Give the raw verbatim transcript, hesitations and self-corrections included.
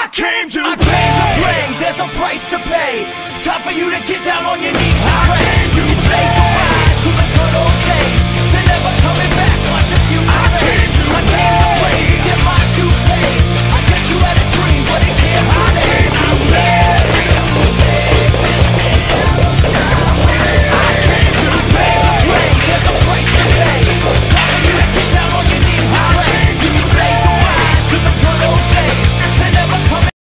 I came to I play. came to play, there's a price to pay. Time for you to get down on your knees and I pray. came to It's late.